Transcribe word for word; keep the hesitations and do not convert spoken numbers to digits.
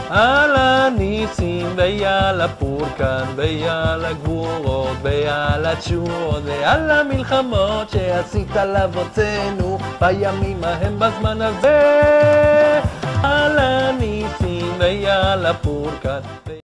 על הניסים ועל הפורקן ועל הגבורות ועל התשועות ועל המלחמות שעשית לאבותינו בימים ההם בזמן הזה. על הניסים ועל הפורקן